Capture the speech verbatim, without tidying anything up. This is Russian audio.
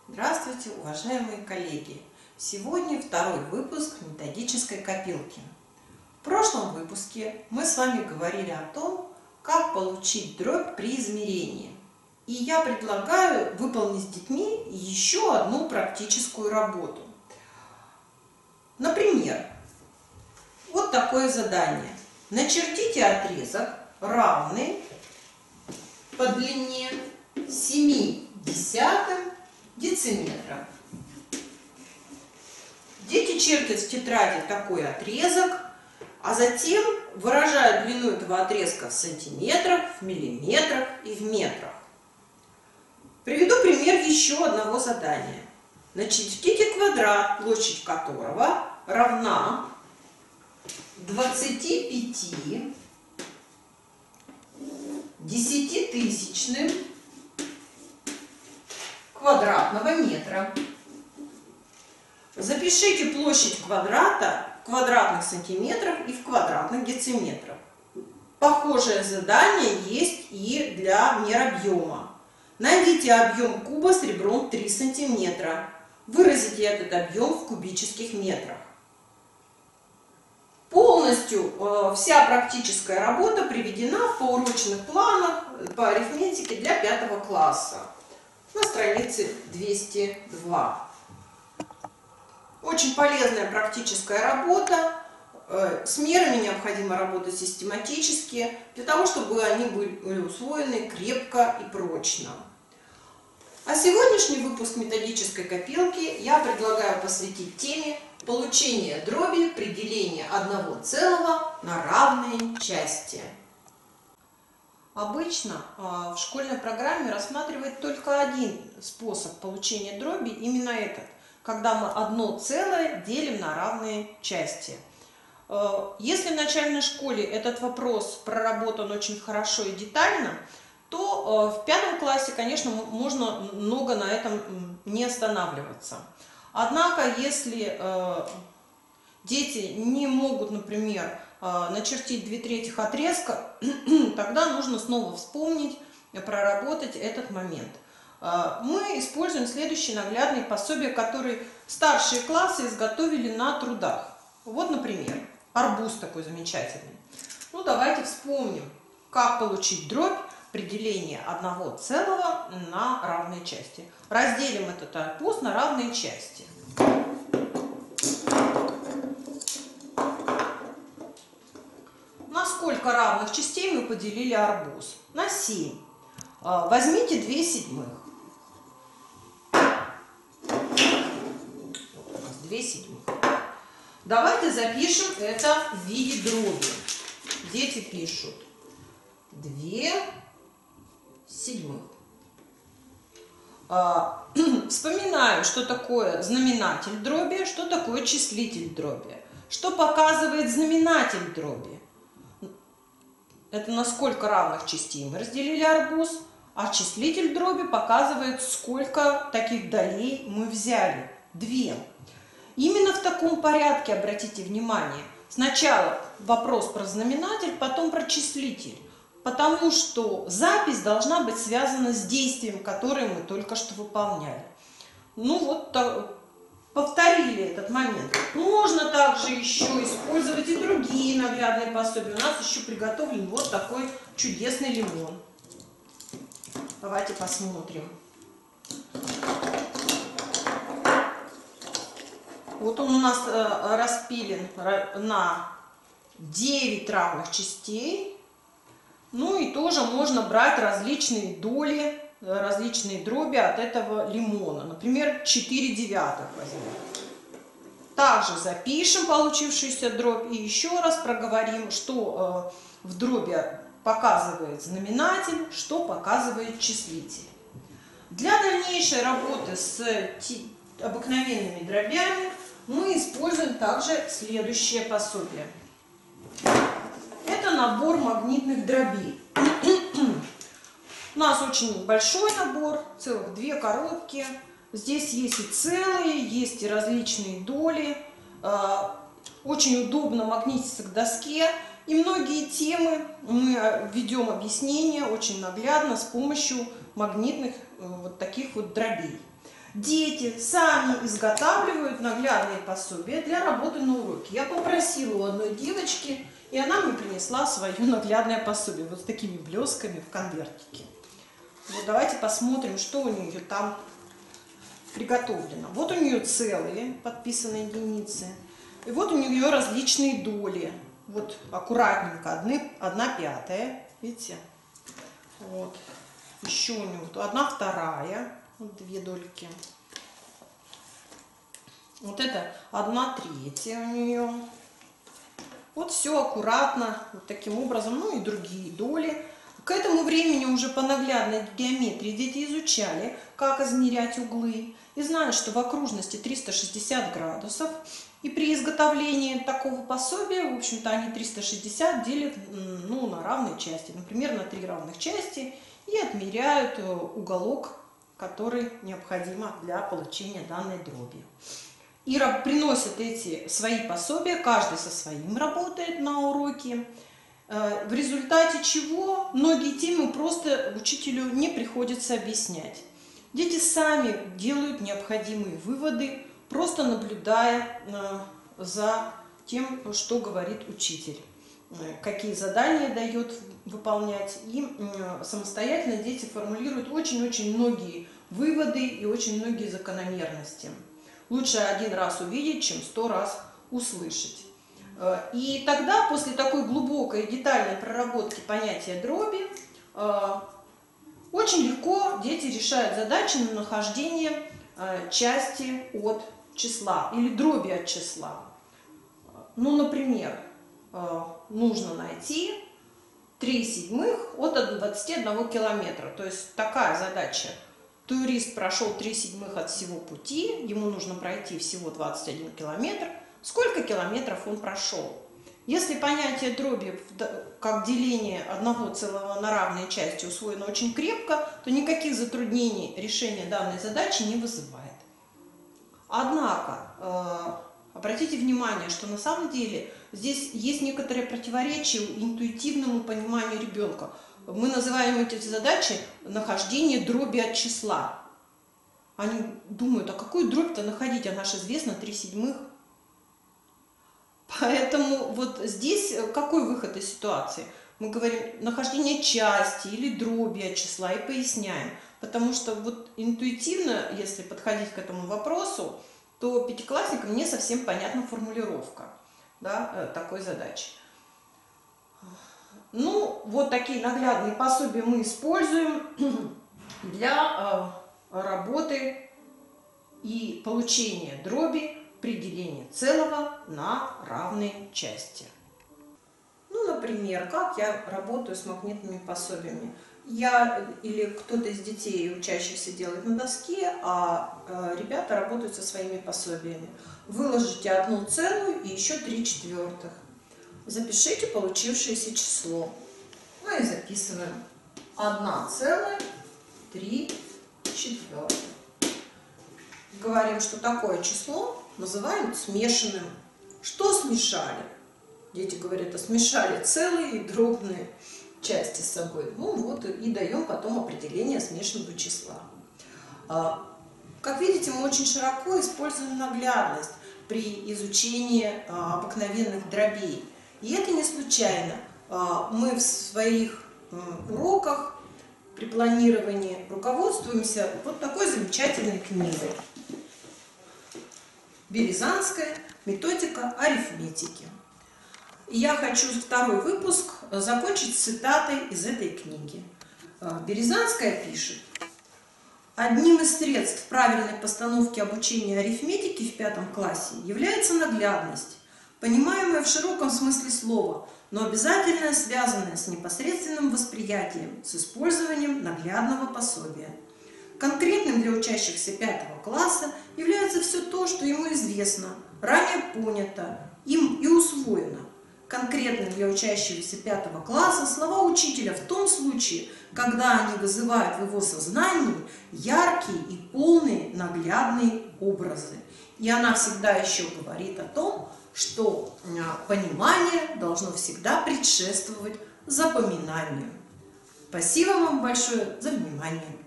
Здравствуйте, уважаемые коллеги! Сегодня второй выпуск методической копилки. В прошлом выпуске мы с вами говорили о том, как получить дробь при измерении. И я предлагаю выполнить с детьми еще одну практическую работу. Например, вот такое задание. Начертите отрезок, равный по длине семи десятым дециметра. Дети чертят в тетради такой отрезок, а затем выражают длину этого отрезка в сантиметрах, в миллиметрах и в метрах. Приведу пример еще одного задания. Начертите квадрат, площадь которого равна двадцати пяти десятитысячным квадратного метра. Запишите площадь квадрата в квадратных сантиметрах и в квадратных дециметрах. Похожее задание есть и для мер объема. Найдите объем куба с ребром три сантиметра. Выразите этот объем в кубических метрах. Полностью э, вся практическая работа приведена в поурочных планах по арифметике для пятого класса на странице двести два. Очень полезная практическая работа. С мерами необходимо работать систематически, для того, чтобы они были усвоены крепко и прочно. А сегодняшний выпуск методической копилки я предлагаю посвятить теме получения дроби при делении одного целого на равные части. Обычно в школьной программе рассматривает только один способ получения дроби, именно этот, когда мы одно целое делим на равные части. Если в начальной школе этот вопрос проработан очень хорошо и детально, то в пятом классе, конечно, можно много на этом не останавливаться. Однако, если дети не могут, например, начертить две трети отрезка, тогда нужно снова вспомнить, проработать этот момент. Мы используем следующие наглядные пособия, которые старшие классы изготовили на трудах. Вот, например, арбуз такой замечательный. Ну, давайте вспомним, как получить дробь при делении одного целого на равные части. Разделим этот арбуз на равные части. На сколько равных частей мы поделили арбуз? На семь. Возьмите две седьмых. две седьмых. Давайте запишем это в виде дроби. Дети пишут две седьмых. Вспоминаю, что такое знаменатель дроби, что такое числитель дроби. Что показывает знаменатель дроби? Это на сколько равных частей мы разделили арбуз, а числитель дроби показывает, сколько таких долей мы взяли. Две. Именно в таком порядке, обратите внимание, сначала вопрос про знаменатель, потом про числитель, потому что запись должна быть связана с действием, которое мы только что выполняли. Ну вот, повторили этот момент. Можно также еще использовать и другие наглядные пособия. У нас еще приготовлен вот такой чудесный лимон. Давайте посмотрим. Вот он у нас распилен на девять равных частей. Ну и тоже можно брать различные доли, различные дроби от этого лимона. Например, четыре девятых возьмем. Также запишем получившуюся дробь и еще раз проговорим, что в дроби показывает знаменатель, что показывает числитель. Для дальнейшей работы с обыкновенными дробями мы используем также следующее пособие. Это набор магнитных дробей. У нас очень большой набор, целых две коробки. Здесь есть и целые, есть и различные доли. Очень удобно магнититься к доске. И многие темы мы ведем объяснение очень наглядно с помощью магнитных вот таких вот дробей. Дети сами изготавливают наглядные пособия для работы на уроке. Я попросила у одной девочки, и она мне принесла свое наглядное пособие вот с такими блесками в конвертике. Вот давайте посмотрим, что у нее там приготовлено. Вот у нее целые подписанные единицы. И вот у нее различные доли. Вот аккуратненько, одни, одна пятая, видите? Вот. Еще у нее одна вторая, вот две дольки. Вот это одна третья у нее. Вот все аккуратно, вот таким образом, ну и другие доли. К этому времени уже по наглядной геометрии дети изучали, как измерять углы, и знают, что в окружности триста шестьдесят градусов. И при изготовлении такого пособия, в общем-то, они триста шестьдесят делят ну, на равные части, например, на три равных части, и отмеряют уголок, который необходимо для получения данной дроби. И приносят эти свои пособия, каждый со своим работает на уроке, в результате чего многие темы просто учителю не приходится объяснять. Дети сами делают необходимые выводы, просто наблюдая за тем, что говорит учитель, какие задания дает выполнять. И самостоятельно дети формулируют очень-очень многие выводы и очень многие закономерности. Лучше один раз увидеть, чем сто раз услышать. И тогда, после такой глубокой и детальной проработки понятия дроби, очень легко дети решают задачи на нахождение части от числа или дроби от числа. Ну, например, нужно найти три седьмых от двадцати одного километра. То есть такая задача. Турист прошел три седьмых от всего пути, ему нужно пройти всего двадцать один километр. Сколько километров он прошел? Если понятие дроби как деление одного целого на равные части усвоено очень крепко, то никаких затруднений решения данной задачи не вызывает. Однако, обратите внимание, что на самом деле здесь есть некоторое противоречие интуитивному пониманию ребенка. Мы называем эти задачи нахождение дроби от числа. Они думают, а какую дробь-то находить? Она же известна три седьмых. Поэтому вот здесь какой выход из ситуации? Мы говорим нахождение части или дроби от числа и поясняем. Потому что вот интуитивно, если подходить к этому вопросу, то пятиклассникам не совсем понятна формулировка, да, такой задачи. Ну, вот такие наглядные пособия мы используем для работы и получения дроби при делении целого на равные части. Ну, например, как я работаю с магнитными пособиями. Я или кто-то из детей учащихся делает на доске, а ребята работают со своими пособиями. Выложите одну целую и еще три четвертых. Запишите получившееся число. Ну и записываем. одна целая три четвертых. Говорим, что такое число называем смешанным. Что смешали? Дети говорят, а смешали целые и дробные части с собой. Ну вот и даем потом определение смешанного числа. Как видите, мы очень широко используем наглядность при изучении обыкновенных дробей. И это не случайно. Мы в своих уроках при планировании руководствуемся вот такой замечательной книгой. Березанская методика арифметики. И я хочу второй выпуск закончить цитатой из этой книги. Березанская пишет: одним из средств правильной постановки обучения арифметики в пятом классе является наглядность, понимаемая в широком смысле слова, но обязательно связанная с непосредственным восприятием, с использованием наглядного пособия. Конкретным для учащихся пятого класса является все то, что ему известно, ранее понято, им и усвоено. Конкретным для учащегося пятого класса слова учителя в том случае, когда они вызывают в его сознании яркие и полные наглядные образы. И она всегда еще говорит о том, что понимание должно всегда предшествовать запоминанию. Спасибо вам большое за внимание.